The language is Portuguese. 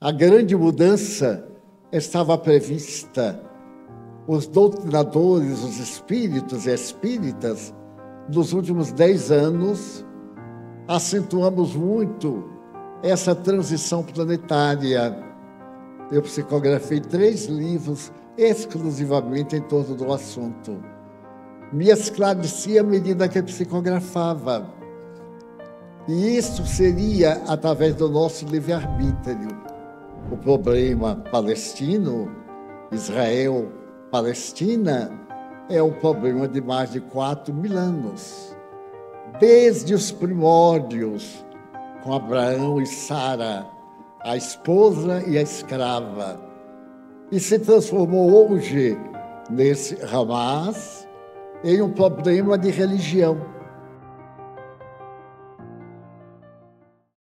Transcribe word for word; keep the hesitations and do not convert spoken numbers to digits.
A grande mudança estava prevista. Os doutrinadores, os espíritos e espíritas, nos últimos dez anos, acentuamos muito essa transição planetária. Eu psicografei três livros exclusivamente em torno do assunto. Me esclarecia à medida que eu psicografava. E isso seria através do nosso livre-arbítrio. O problema palestino, Israel, Palestina, é um problema de mais de quatro mil anos. Desde os primórdios, com Abraão e Sara, a esposa e a escrava. E se transformou hoje, nesse Hamas, em um problema de religião.